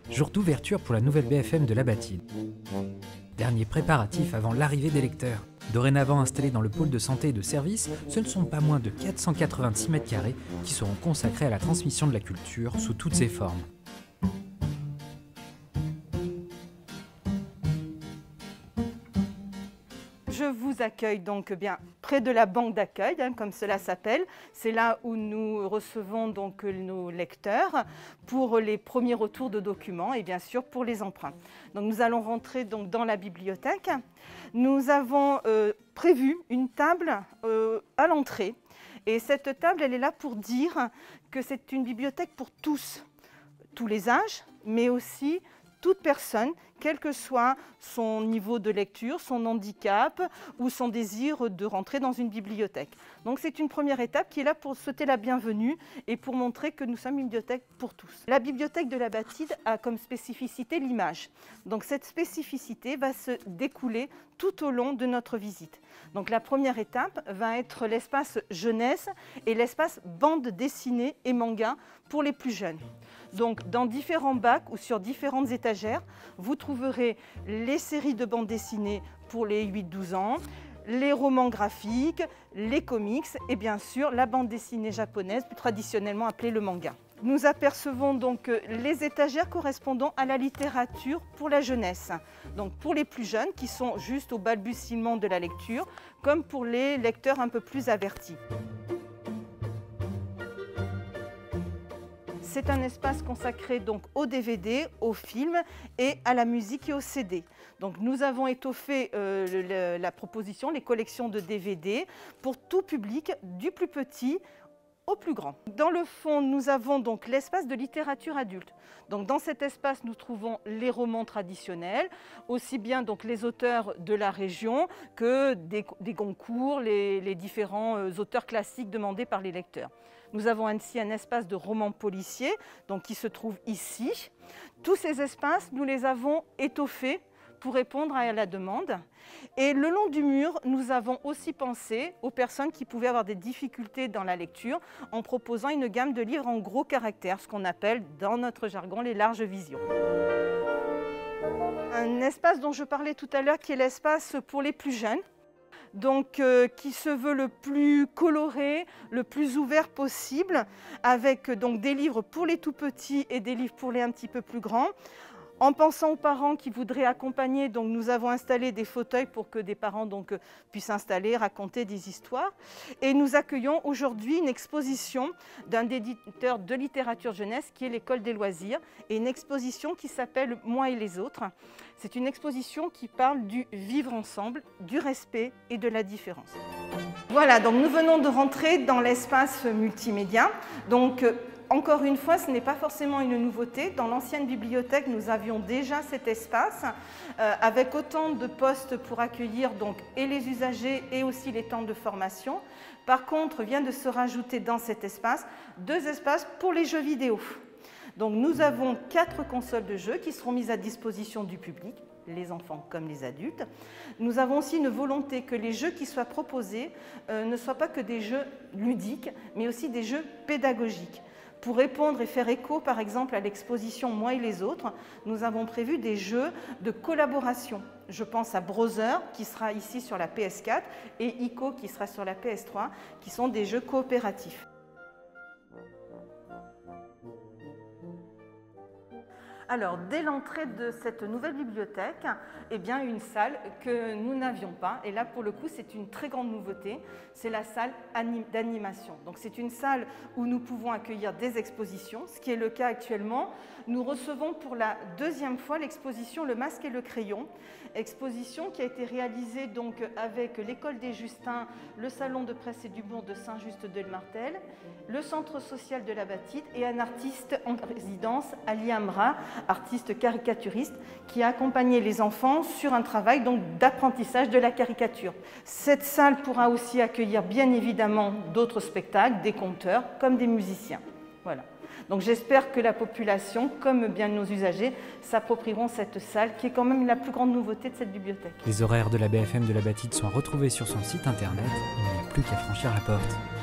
Jour d'ouverture pour la nouvelle BFM de la Bâtide. Dernier préparatif avant l'arrivée des lecteurs. Dorénavant installés dans le pôle de santé et de services, ce ne sont pas moins de 486 m² qui seront consacrés à la transmission de la culture sous toutes ses formes. Je vous accueille donc bien près de la banque d'accueil, comme cela s'appelle. C'est là où nous recevons donc nos lecteurs pour les premiers retours de documents et bien sûr pour les emprunts. Donc nous allons rentrer donc dans la bibliothèque. Nous avons prévu une table à l'entrée et cette table elle est là pour dire que c'est une bibliothèque pour tous les âges, mais aussi toute personne, quel que soit son niveau de lecture, son handicap ou son désir de rentrer dans une bibliothèque. Donc c'est une première étape qui est là pour souhaiter la bienvenue et pour montrer que nous sommes une bibliothèque pour tous. La bibliothèque de la Bâtide a comme spécificité l'image. Donc cette spécificité va se découler tout au long de notre visite. Donc la première étape va être l'espace jeunesse et l'espace bande dessinée et manga pour les plus jeunes. Donc dans différents bacs ou sur différentes étagères, vous trouverez les séries de bandes dessinées pour les 8-12 ans, les romans graphiques, les comics et bien sûr la bande dessinée japonaise, plus traditionnellement appelée le manga. Nous apercevons donc les étagères correspondant à la littérature pour la jeunesse, donc pour les plus jeunes qui sont juste au balbutiement de la lecture, comme pour les lecteurs un peu plus avertis. C'est un espace consacré donc aux DVD, aux films et à la musique et aux CD. Donc nous avons étoffé la proposition, les collections de DVD pour tout public, du plus petit au plus grand. Dans le fond, nous avons donc l'espace de littérature adulte. Donc dans cet espace, nous trouvons les romans traditionnels, aussi bien donc les auteurs de la région que des concours, les différents auteurs classiques demandés par les lecteurs. Nous avons ainsi un espace de romans policiers donc, qui se trouve ici. Tous ces espaces, nous les avons étoffés pour répondre à la demande. Et le long du mur, nous avons aussi pensé aux personnes qui pouvaient avoir des difficultés dans la lecture en proposant une gamme de livres en gros caractères, ce qu'on appelle dans notre jargon les larges visions. Un espace dont je parlais tout à l'heure qui est l'espace pour les plus jeunes. Donc qui se veut le plus coloré, le plus ouvert possible, avec donc des livres pour les tout petits et des livres pour les un petit peu plus grands. En pensant aux parents qui voudraient accompagner, donc nous avons installé des fauteuils pour que des parents donc, puissent installer, raconter des histoires. Et nous accueillons aujourd'hui une exposition d'un éditeur de littérature jeunesse qui est l'École des loisirs et une exposition qui s'appelle « Moi et les autres ». C'est une exposition qui parle du vivre ensemble, du respect et de la différence. Voilà, donc nous venons de rentrer dans l'espace multimédia. Donc, encore une fois, ce n'est pas forcément une nouveauté. Dans l'ancienne bibliothèque, nous avions déjà cet espace avec autant de postes pour accueillir donc, et les usagers et aussi les temps de formation. Par contre, vient de se rajouter dans cet espace 2 espaces pour les jeux vidéo. Donc, nous avons 4 consoles de jeux qui seront mises à disposition du public, les enfants comme les adultes. Nous avons aussi une volonté que les jeux qui soient proposés ne soient pas que des jeux ludiques, mais aussi des jeux pédagogiques. Pour répondre et faire écho, par exemple, à l'exposition « Moi et les autres », nous avons prévu des jeux de collaboration. Je pense à Brother, qui sera ici sur la PS4, et ICO, qui sera sur la PS3, qui sont des jeux coopératifs. Alors, dès l'entrée de cette nouvelle bibliothèque, eh bien, une salle que nous n'avions pas. Et là, pour le coup, c'est une très grande nouveauté. C'est la salle d'animation. Donc, c'est une salle où nous pouvons accueillir des expositions, ce qui est le cas actuellement. Nous recevons pour la 2e fois l'exposition Le Masque et le Crayon. Exposition qui a été réalisée donc avec l'École des Justins, le Salon de Presse et d'Humour de Saint-Just-de-Martel, le Centre social de la Bâtide et un artiste en résidence, Ali Amra, artiste caricaturiste, qui a accompagné les enfants sur un travail d'apprentissage de la caricature. Cette salle pourra aussi accueillir bien évidemment d'autres spectacles, des conteurs comme des musiciens. Voilà. Donc j'espère que la population, comme bien nos usagers, s'approprieront cette salle qui est quand même la plus grande nouveauté de cette bibliothèque. Les horaires de la BFM de la Bâtide sont retrouvés sur son site internet. Il n'y a plus qu'à franchir la porte.